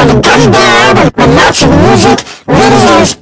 on a gummy bear with lots of music, videos,